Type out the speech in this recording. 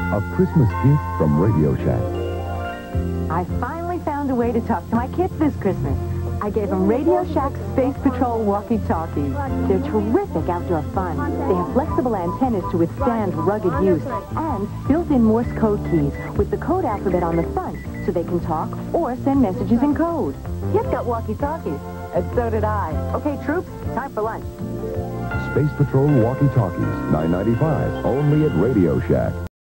A Christmas gift from Radio Shack. I finally found a way to talk to my kids this Christmas. I gave them Radio Shack's Space Patrol walkie-talkies. They're terrific outdoor fun. They have flexible antennas to withstand rugged use and built-in Morse code keys with the code alphabet on the front so they can talk or send messages in code. Kids got walkie-talkies, and so did I. Okay, troops, time for lunch. Space Patrol walkie-talkies, $9.95, only at Radio Shack.